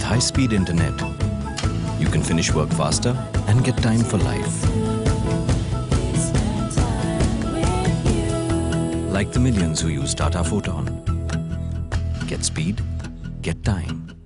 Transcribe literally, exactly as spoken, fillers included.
high-speed internet, you can finish work faster and get time for life. Like the millions who use Tata PHOTON. Get speed, get time.